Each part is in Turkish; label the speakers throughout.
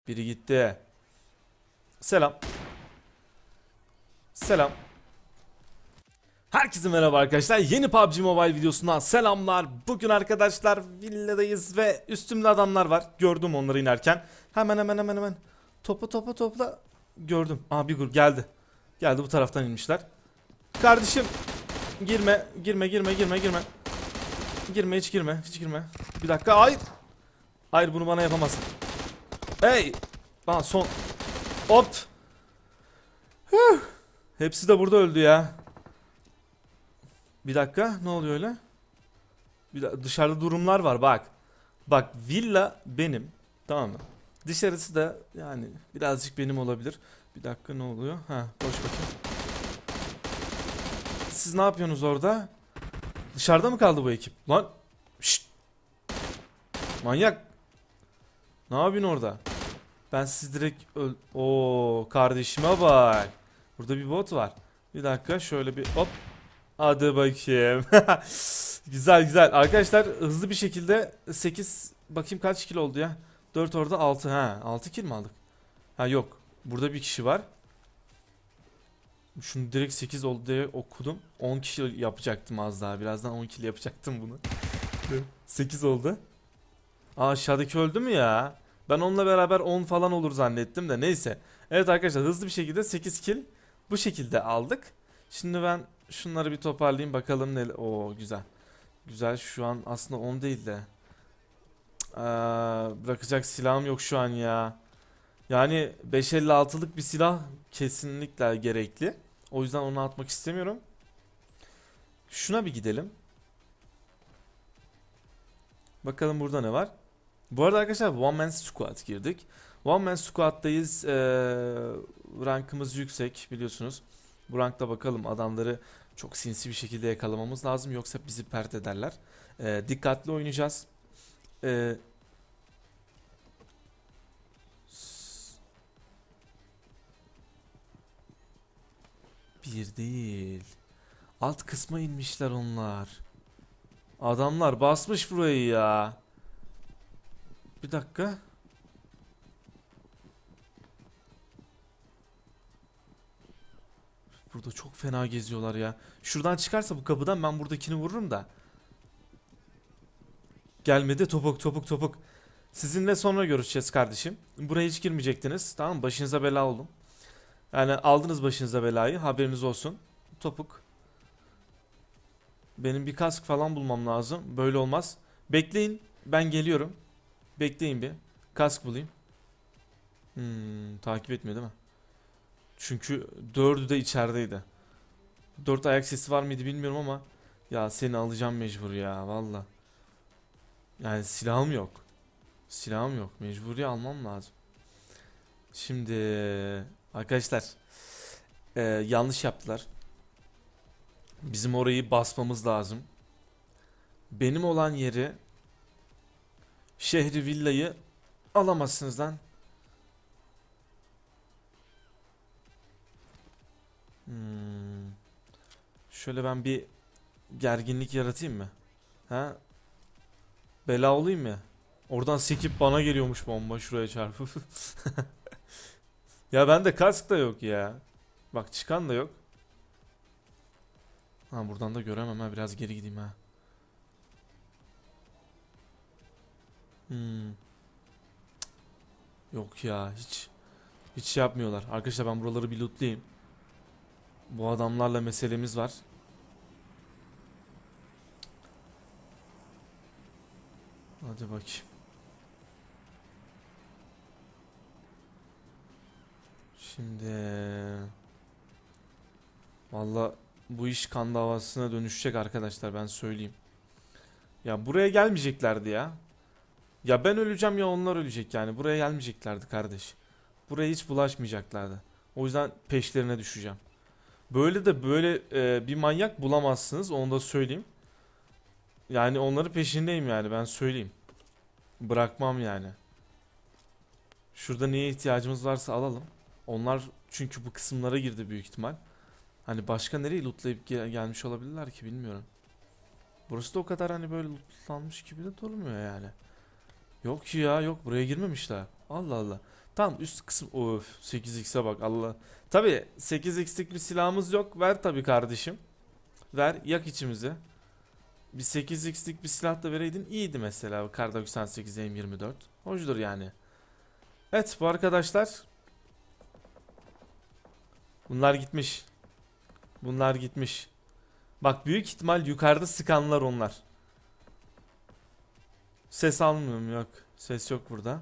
Speaker 1: Biri gitti. Selam. Selam. Herkese merhaba arkadaşlar. Yeni PUBG Mobile videosundan selamlar. Bugün arkadaşlar villadayız ve üstümde adamlar var. Gördüm onları inerken. Hemen. Topla. Gördüm. Aa bir grup geldi. Geldi bu taraftan inmişler. Kardeşim girme. Girme hiç girme. Bir dakika hayır. Hayır bunu bana yapamazsın. Hey. Bana son. Hop. Hepsi de burada öldü ya. Bir dakika ne oluyor öyle? Dışarıda durumlar var bak. Bak villa benim. Tamam mı? Dışarısı da yani birazcık benim olabilir. Bir dakika ne oluyor? Ha boş bakayım. Siz ne yapıyorsunuz orada? Dışarıda mı kaldı bu ekip? Lan. Şşt. Manyak. Ne yapıyorsun orada? Ben siz direkt Oo kardeşime bak. Burada bir bot var. Bir dakika şöyle bir hop. Hadi bakayım. Güzel. Arkadaşlar hızlı bir şekilde 8 bakayım kaç kilo oldu ya? 4 orada 6 ha. 6 kill mi aldık? Ha yok. Burada bir kişi var. Şunu direkt 8 oldu diye okudum. 10 kişi yapacaktım az daha. Birazdan 10 kill yapacaktım bunu. 8 oldu. Aa aşağıdaki öldü mü ya? Ben onunla beraber 10 falan olur zannettim de neyse. Evet arkadaşlar hızlı bir şekilde 8 kill bu şekilde aldık. Şimdi ben şunları bir toparlayayım bakalım ne. Oo güzel. Güzel şu an aslında 10 değil de. Bırakacak silahım yok şu an ya. Yani 556'lık bir silah kesinlikle gerekli. O yüzden onu atmak istemiyorum. Şuna bir gidelim. Bakalım burada ne var. Bu arada arkadaşlar One Man Squad girdik. One Man Squad'dayız. Rankımız yüksek biliyorsunuz. Bu rankta bakalım adamları çok sinsi bir şekilde yakalamamız lazım. Yoksa bizi pert ederler. Dikkatli oynayacağız. Ee, bir değil. Alt kısma inmişler onlar. Adamlar basmış burayı ya. Bir dakika. Burada çok fena geziyorlar ya. Şuradan çıkarsa bu kapıdan ben buradakini vururum da. Gelmedi topuk. Sizinle sonra görüşeceğiz kardeşim. Buraya hiç girmeyecektiniz. Tamam mı? Başınıza bela oldum. Yani aldınız başınıza belayı. Haberiniz olsun. Topuk. Benim bir kask falan bulmam lazım. Böyle olmaz. Bekleyin. Ben geliyorum. Bekleyin bir. Kask bulayım. Takip etmiyor değil mi? Çünkü dördü de içerideydi. Dört ayak sesi var mıydı bilmiyorum ama ya seni alacağım mecbur ya valla. Yani silahım yok. Silahım yok. Mecburi almam lazım. Şimdi arkadaşlar yanlış yaptılar. Bizim orayı basmamız lazım. Benim olan yeri şehri villayı alamazsınız lan. Hmm. Şöyle ben bir gerginlik yaratayım mı? Ha? Bela olayım mı? Oradan sekip bana geliyormuş bomba şuraya çarpıp. Ya bende kask da yok ya. Bak çıkan da yok. Ha buradan da göremem ha biraz geri gideyim ha. Hmm. Yok ya hiç şey yapmıyorlar. Arkadaşlar ben buraları bir lootlayayım. Bu adamlarla meselemiz var. Hadi bakayım. Şimdi valla bu iş kan davasına dönüşecek arkadaşlar ben söyleyeyim. Ya buraya gelmeyeceklerdi ya. Ya ben öleceğim ya onlar ölecek yani. Buraya gelmeyeceklerdi kardeş. Buraya hiç bulaşmayacaklardı. O yüzden peşlerine düşeceğim. Böyle de böyle bir manyak bulamazsınız onu da söyleyeyim. Yani onları peşindeyim yani ben söyleyeyim. Bırakmam yani. Şurada neye ihtiyacımız varsa alalım. Onlar çünkü bu kısımlara girdi büyük ihtimal. Hani başka nereye lootlayıp gelmiş olabilirler ki bilmiyorum. Burası da o kadar hani böyle lootlanmış gibi de durmuyor yani. Yok ki ya yok buraya girmemişler. Allah Allah. Tamam üst kısım. Of 8x'e bak Allah. Tabi 8x'lik bir silahımız yok. Ver tabi kardeşim. Ver yak içimizi. Bir 8x'lik bir silah da vereydin iyiydi mesela. Kar 98 M24. Hoşdur yani. Evet bu arkadaşlar. Bunlar gitmiş. Bunlar gitmiş. Bak büyük ihtimal yukarıda sıkanlar onlar. Ses almıyorum yok. Ses yok burada.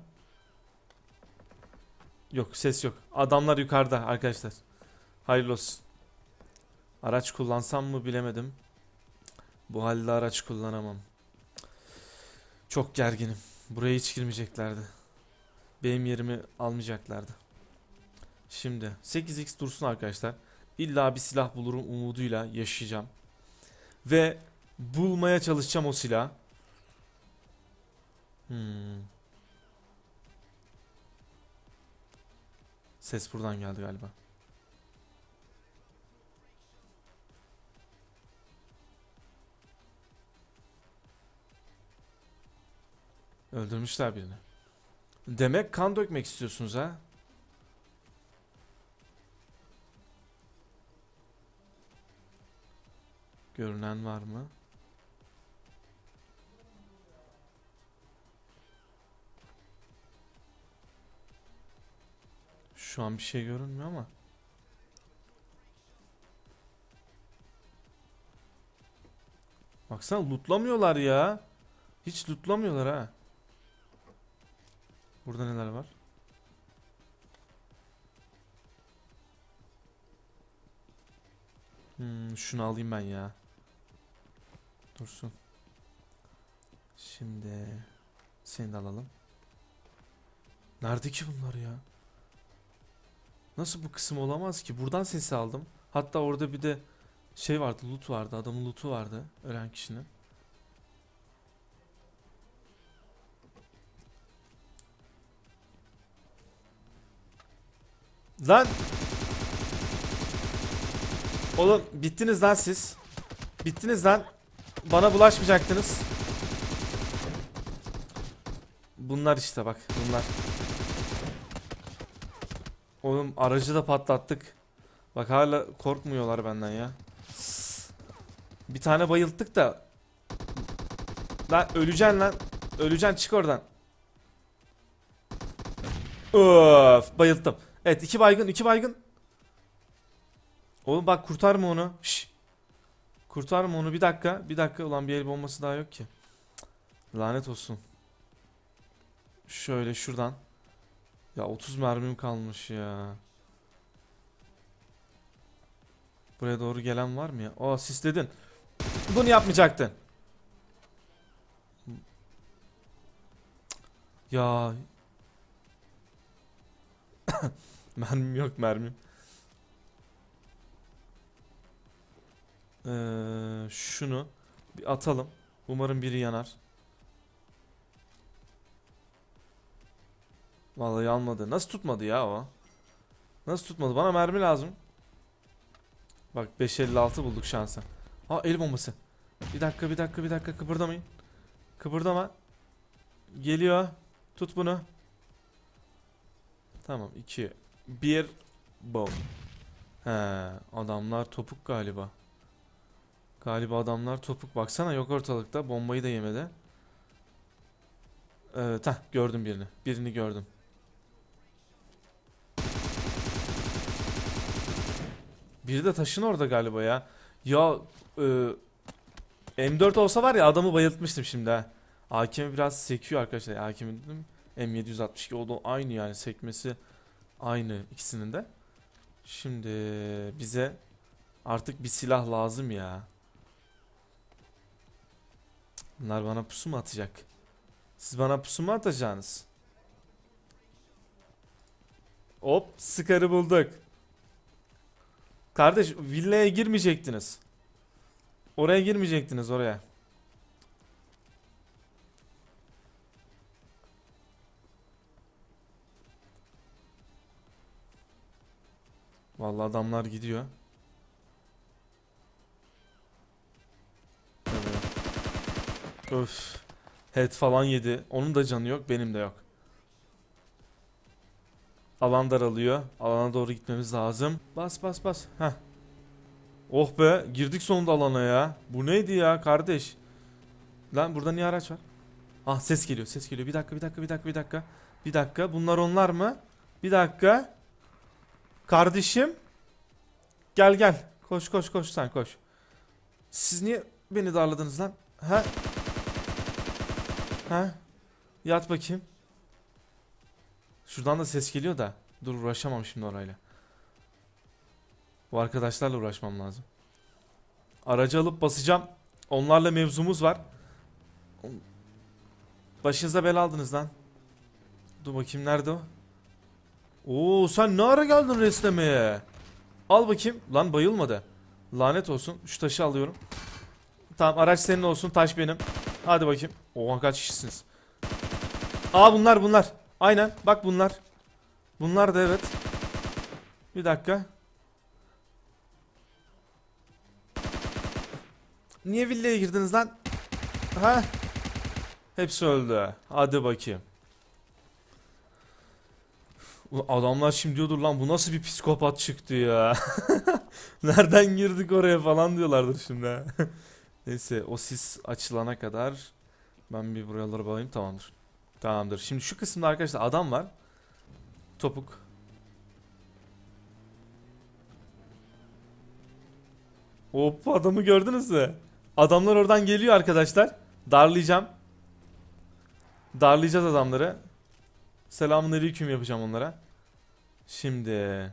Speaker 1: Yok ses yok. Adamlar yukarıda arkadaşlar. Hayırlı olsun. Araç kullansam mı bilemedim. Bu halde araç kullanamam. Çok gerginim. Buraya hiç girmeyeceklerdi. Benim yerimi almayacaklardı. Şimdi 8x dursun arkadaşlar. İlla bir silah bulurum umuduyla yaşayacağım. Ve bulmaya çalışacağım o silahı. Ses buradan geldi galiba. Öldürmüşler birini. Demek kan dökmek istiyorsunuz ha? Görünen var mı? Şu an bir şey görünmüyor ama. Baksana lootlamıyorlar ya. Hiç lootlamıyorlar ha. Burada neler var? Şunu alayım ben ya. Dursun. Şimdi seni de alalım. Nerede ki bunlar ya? Nasıl bu kısım olamaz ki? Buradan sesi aldım. Hatta orada bir de şey vardı, loot vardı. Adamın lootu vardı. Ölen kişinin. Lan! Oğlum bittiniz lan siz. Bittiniz lan. Bana bulaşmayacaktınız. Bunlar işte bak bunlar. Oğlum aracı da patlattık. Bak hala korkmuyorlar benden ya. Bir tane bayılttık da. Lan öleceksin lan. Öleceksin çık oradan. Öf bayılttım. Evet iki baygın iki baygın. Oğlum bak kurtarma onu. Şş. Kurtarma onu bir dakika. Bir dakika ulan bir el bombası daha yok ki. Lanet olsun. Şöyle şuradan. Ya 30 mermim kalmış ya. Buraya doğru gelen var mı ya? Aa sisledin. Bunu yapmayacaktın. Ya. Mermim yok mermim. Şunu bir atalım. Umarım biri yanar. Vallahi almadı. Nasıl tutmadı ya o? Nasıl tutmadı? Bana mermi lazım. Bak 556 bulduk şansa. Aa el bombası. Bir dakika bir dakika bir dakika kıpırdamayın. Kıpırdama. Geliyor. Tut bunu. Tamam 2 1 bom. He adamlar topuk galiba. Galiba adamlar topuk. Baksana yok ortalıkta. Bombayı da yemedi. Gördüm birini. Birini gördüm. Biri de taşın orada galiba ya. Ya M4 olsa var ya adamı bayıltmıştım şimdi ha. AKM biraz sekiyor arkadaşlar. AKM dedim. M762 o da aynı yani sekmesi aynı ikisinin de. Şimdi bize artık bir silah lazım ya. Bunlar bana pusu mu atacak? Siz bana pusu mu atacaksınız? Hop Scar'ı bulduk. Kardeş villaya girmeyecektiniz. Oraya girmeyecektiniz oraya. Vallahi adamlar gidiyor. Öf. Head falan yedi. Onun da canı yok, benim de yok. Alan daralıyor. Alana doğru gitmemiz lazım. Bas bas bas. Heh. Oh be, girdik sonunda alana ya. Bu neydi ya kardeş? Lan burada niye araç var? Ah, ses geliyor, ses geliyor. Bir dakika, bir dakika, bir dakika, bir dakika. Bir dakika, bunlar onlar mı? Bir dakika. Kardeşim. Gel gel. Koş koş koş, sen koş. Siz niye beni darladınız lan? Ha? Ha? Yat bakayım. Şuradan da ses geliyor da. Dur, uğraşamam şimdi orayla. Bu arkadaşlarla uğraşmam lazım. Aracı alıp basacağım. Onlarla mevzumuz var. Başınıza bela aldınız lan. Dur bakayım, nerede o? Oo, sen ne ara geldin reslemeye? Al bakayım. Lan bayılmadı. Lanet olsun. Şu taşı alıyorum. Tamam, araç senin olsun, taş benim. Hadi bakayım. Oha, kaç kişisiniz? Aa, bunlar. Aynen, bak bunlar. Bunlar da evet. Bir dakika. Niye villaya girdiniz lan? Ha? Hepsi öldü. Hadi bakayım. Adamlar şimdi diyordur, lan bu nasıl bir psikopat çıktı ya. Nereden girdik oraya falan diyorlardır şimdi. Neyse, o sis açılana kadar ben bir buraları bakayım, tamamdır. Tamamdır. Şimdi şu kısımda arkadaşlar adam var. Topuk. Hop, adamı gördünüz mü? Adamlar oradan geliyor arkadaşlar. Darlayacağım. Darlayacağız adamları. Selamünaleyküm yapacağım onlara. Şimdi.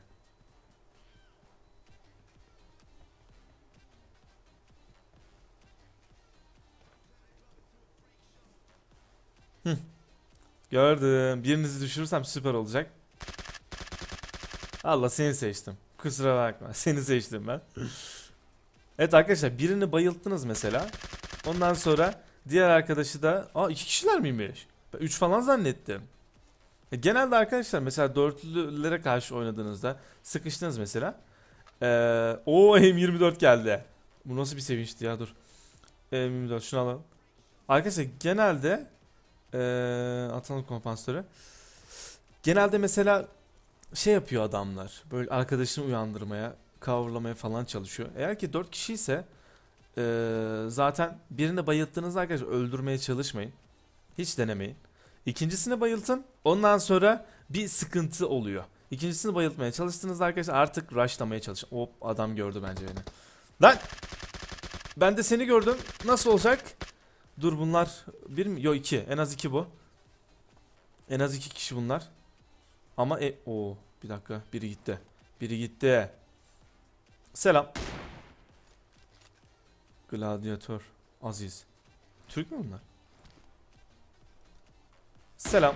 Speaker 1: Hı, gördüm. Birinizi düşürürsem süper olacak. Allah, seni seçtim. Kusura bakma. Seni seçtim ben. Evet arkadaşlar, birini bayılttınız mesela. Ondan sonra diğer arkadaşı da... Aa, iki kişiler miymiş? Ben üç falan zannettim. Genelde arkadaşlar mesela dörtlülere karşı oynadığınızda sıkıştınız mesela. O M24 geldi. Bu nasıl bir sevinçti ya, dur. M24 şunu alalım. Arkadaşlar genelde atalım kompansatörü. Genelde mesela şey yapıyor adamlar. Böyle arkadaşını uyandırmaya, coverlamaya falan çalışıyor. Eğer ki 4 kişi ise zaten birini bayılttığınızda arkadaşlar öldürmeye çalışmayın. Hiç denemeyin. İkincisini bayıltın. Ondan sonra bir sıkıntı oluyor. İkincisini bayıltmaya çalıştığınızda arkadaşlar artık rushlamaya çalışın. Hop, adam gördü bence beni. Lan! Ben de seni gördüm. Nasıl olacak? Dur, bunlar bir mi? Yok, iki. En az iki bu. En az iki kişi bunlar. Ama o bir dakika, biri gitti. Biri gitti. Selam. Gladyatör Aziz. Türk mü bunlar? Selam.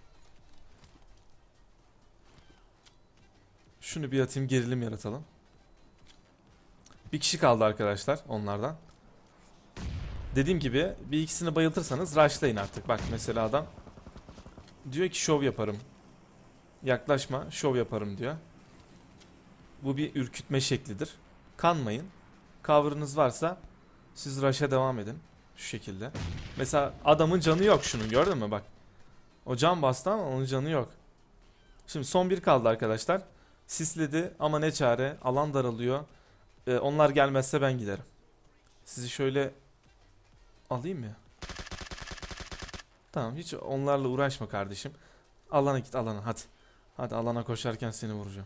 Speaker 1: Şunu bir atayım, gerilim yaratalım. Bir kişi kaldı arkadaşlar onlardan. Dediğim gibi bir ikisini bayıltırsanız rushlayın artık. Bak mesela adam diyor ki şov yaparım. Yaklaşma, şov yaparım diyor. Bu bir ürkütme şeklidir. Kanmayın. Cover'ınız varsa siz rush'a devam edin. Şu şekilde. Mesela adamın canı yok, şunun gördün mü bak. O can bastı ama onun canı yok. Şimdi son bir kaldı arkadaşlar. Sisledi ama ne çare, alan daralıyor. Onlar gelmezse ben giderim. Sizi şöyle alayım mı? Tamam, hiç onlarla uğraşma kardeşim. Alana git, alana hadi. Hadi, alana koşarken seni vuracağım.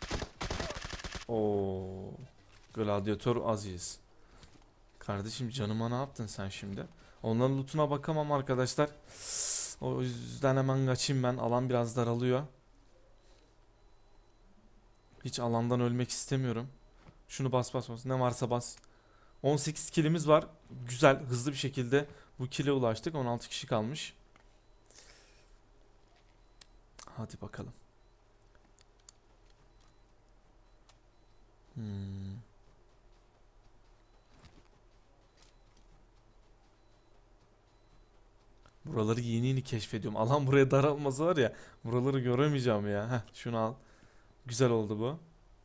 Speaker 1: Oo, Gladyatör Aziz. Kardeşim, canıma ne yaptın sen şimdi? Onların lootuna bakamam arkadaşlar. O yüzden hemen kaçayım ben. Alan biraz daralıyor. Hiç alandan ölmek istemiyorum. Şunu bas bas bas. Ne varsa bas. 18 kilimiz var. Güzel, hızlı bir şekilde bu kile ulaştık. 16 kişi kalmış. Hadi bakalım. Buraları yeni yeni keşfediyorum. Alan buraya daralması var ya. Buraları göremeyeceğim ya. Heh, şunu al. Güzel oldu bu.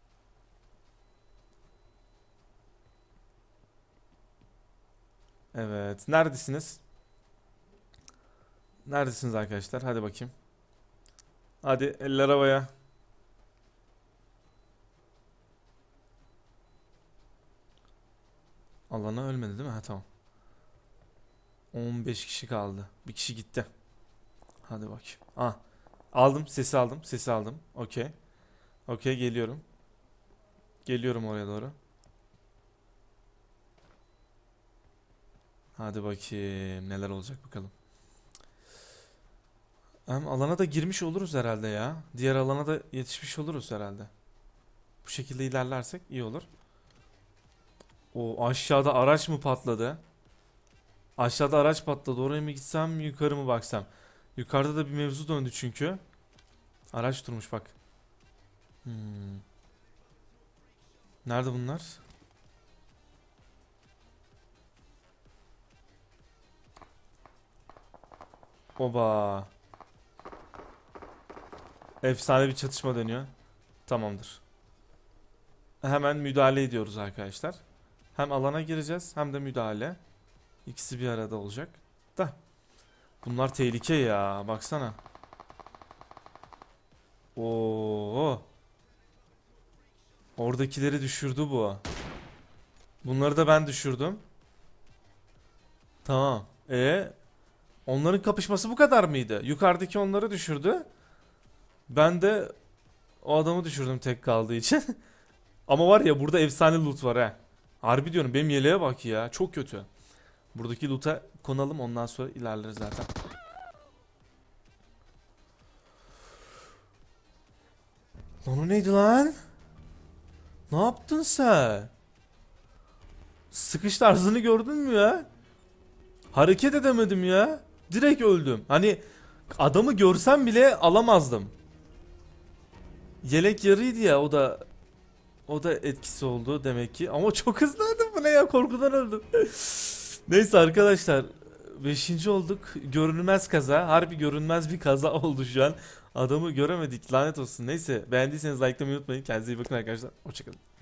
Speaker 1: Evet. Neredesiniz? Neredesiniz arkadaşlar? Hadi bakayım. Hadi eller havaya. Alana ölmedi değil mi? Ha tamam. 15 kişi kaldı. Bir kişi gitti. Hadi bakayım. Ah. Aldım. Sesi aldım. Sesi aldım. Okey. Okey geliyorum. Geliyorum oraya doğru. Hadi bakayım. Neler olacak bakalım. Hem alana da girmiş oluruz herhalde ya. Diğer alana da yetişmiş oluruz herhalde. Bu şekilde ilerlersek iyi olur. O aşağıda araç mı patladı? Aşağıda araç patladı. Oraya mı gitsem, yukarı mı baksam? Yukarıda da bir mevzu döndü çünkü. Araç durmuş bak. Hmm. Nerede bunlar? Oba. Efsane bir çatışma dönüyor. Tamamdır. Hemen müdahale ediyoruz arkadaşlar. Hem alana gireceğiz hem de müdahale. İkisi bir arada olacak. Da. Bunlar tehlike ya. Baksana. Oo. Oradakileri düşürdü bu. Bunları da ben düşürdüm. Tamam. Onların kapışması bu kadar mıydı? Yukarıdaki onları düşürdü. Ben de o adamı düşürdüm tek kaldığı için. Ama var ya burada efsane loot var ha. Harbi diyorum benim yeleğe bak ya. Çok kötü. Buradaki loot'a konalım ondan sonra ilerleriz zaten. Lan o neydi lan? Ne yaptın sen? Sıkış tarzını gördün mü ya? Hareket edemedim ya. Direkt öldüm. Hani adamı görsem bile alamazdım. Yelek yarıydı ya o da etkisi oldu demek ki. Ama çok hızlı öldüm bu ne ya korkudan öldüm. Neyse arkadaşlar 5. olduk. Görünmez kaza. Harbi görünmez bir kaza oldu şu an. Adamı göremedik lanet olsun. Neyse beğendiyseniz likelamayı unutmayın. Kendinize iyi bakın arkadaşlar. Hoşçakalın.